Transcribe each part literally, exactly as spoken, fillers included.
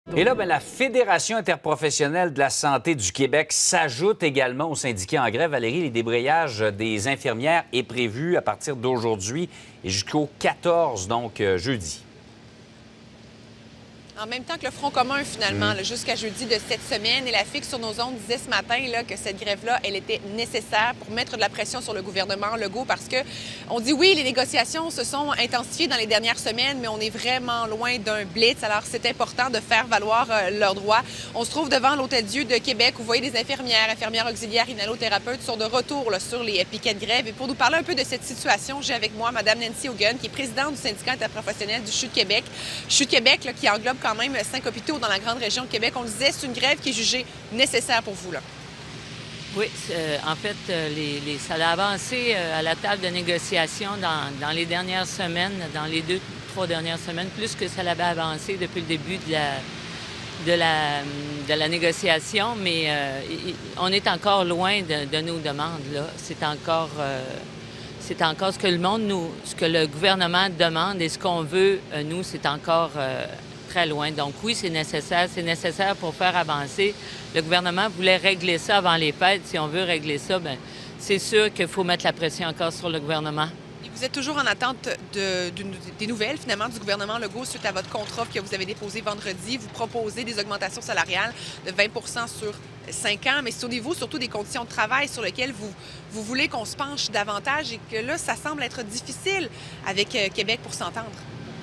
Et là, bien, la Fédération interprofessionnelle de la santé du Québec s'ajoute également aux syndiqués en grève. Valérie, les débrayages des infirmières est prévu à partir d'aujourd'hui et jusqu'au quatorze, donc euh, jeudi. En même temps que le Front commun, finalement, mmh. jusqu'à jeudi de cette semaine. Et la F I C sur nos ondes disait ce matin là, que cette grève-là, elle était nécessaire pour mettre de la pression sur le gouvernement Legault parce que on dit oui, les négociations se sont intensifiées dans les dernières semaines, mais on est vraiment loin d'un blitz. Alors, c'est important de faire valoir euh, leurs droits. On se trouve devant l'Hôtel-Dieu de Québec où vous voyez des infirmières, infirmières auxiliaires, inhalothérapeutes sont de retour là, sur les piquets de grève. Et pour nous parler un peu de cette situation, j'ai avec moi Mme Nancy Hogan, qui est présidente du syndicat interprofessionnel du C H U de Québec. C H U de Québec, là, qui englobe quand même cinq hôpitaux dans la grande région de Québec. On le disait, c'est une grève qui est jugée nécessaire pour vous, là. Oui, euh, en fait, euh, les, les, ça a avancé euh, à la table de négociation dans, dans les dernières semaines, dans les deux, trois dernières semaines, plus que ça l'avait avancé depuis le début de la, de la, de la négociation, mais euh, on est encore loin de, de nos demandes, là. C'est encore... Euh, C'est encore ce que le monde nous, ce que le gouvernement demande et ce qu'on veut, euh, nous, c'est encore euh, très loin. Donc oui, c'est nécessaire. C'est nécessaire pour faire avancer. Le gouvernement voulait régler ça avant les fêtes. Si on veut régler ça, bien, c'est sûr qu'il faut mettre la pression encore sur le gouvernement. Et vous êtes toujours en attente de, de, des nouvelles, finalement, du gouvernement Legault suite à votre contre-offre que vous avez déposé vendredi. Vous proposez des augmentations salariales de vingt pour cent sur cinq ans, mais c'est au niveau surtout des conditions de travail sur lesquelles vous, vous voulez qu'on se penche davantage et que là, ça semble être difficile avec euh, Québec pour s'entendre.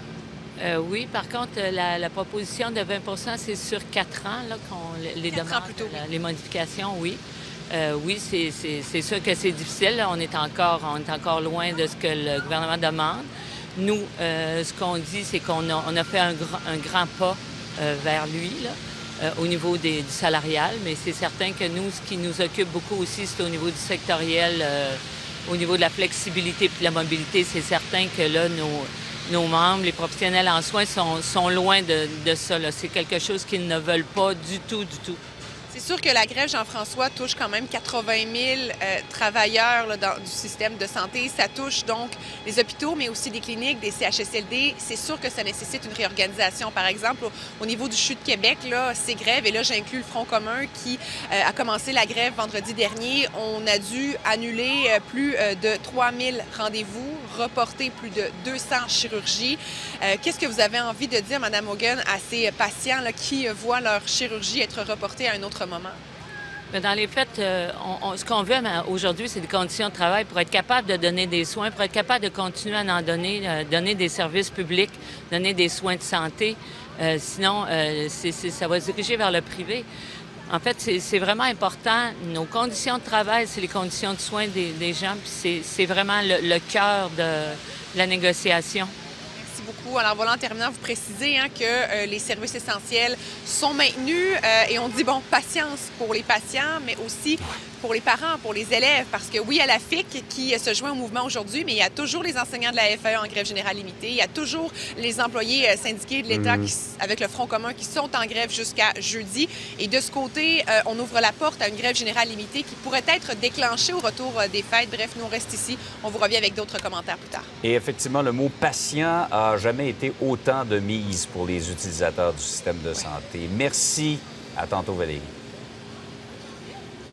Euh, oui, par contre, la, la proposition de vingt pour cent, c'est sur quatre ans là, qu'on les quatre demandes, ans plutôt. La, les modifications, oui. Euh, oui, c'est sûr que c'est difficile. On est, encore, on est encore loin de ce que le gouvernement demande. Nous, euh, ce qu'on dit, c'est qu'on a, on a fait un, gr un grand pas euh, vers lui, là, euh, au niveau des, du salarial, mais c'est certain que nous, ce qui nous occupe beaucoup aussi, c'est au niveau du sectoriel, euh, au niveau de la flexibilité et de la mobilité. C'est certain que là, nos, nos membres, les professionnels en soins, sont, sont loin de, de ça. C'est quelque chose qu'ils ne veulent pas du tout, du tout. C'est sûr que la grève, Jean-François, touche quand même quatre-vingt mille euh, travailleurs là, dans, du système de santé. Ça touche donc les hôpitaux, mais aussi des cliniques, des C H S L D. C'est sûr que ça nécessite une réorganisation. Par exemple, au, au niveau du C H U de Québec, là, ces grèves, et là, j'inclus le Front commun qui euh, a commencé la grève vendredi dernier. On a dû annuler euh, plus euh, de trois mille rendez-vous, reporter plus de deux cents chirurgies. Euh, Qu'est-ce que vous avez envie de dire, Mme Hogan, à ces patients là, qui euh, voient leur chirurgie être reportée à un autre moment? Bien, dans les faits, euh, on, on, ce qu'on veut aujourd'hui, c'est des conditions de travail pour être capable de donner des soins, pour être capable de continuer à en donner, euh, donner des services publics, donner des soins de santé. Euh, sinon, euh, c'est, c'est, ça va se diriger vers le privé. En fait, c'est vraiment important. Nos conditions de travail, c'est les conditions de soins des, des gens, puis c'est vraiment le, le cœur de la négociation. Beaucoup. Alors voilà, en terminant, vous précisez hein, que euh, les services essentiels sont maintenus euh, et on dit, bon, patience pour les patients, mais aussi pour les parents, pour les élèves, parce que oui, il y a la F I C qui se joint au mouvement aujourd'hui, mais il y a toujours les enseignants de la F A E en grève générale limitée, il y a toujours les employés euh, syndiqués de l'État mmh. avec le Front commun qui sont en grève jusqu'à jeudi. Et de ce côté, euh, on ouvre la porte à une grève générale limitée qui pourrait être déclenchée au retour euh, des fêtes. Bref, nous, on reste ici. On vous revient avec d'autres commentaires plus tard. Et effectivement, le mot patient a jamais été autant de mise pour les utilisateurs du système de santé. Merci. À tantôt, Valérie.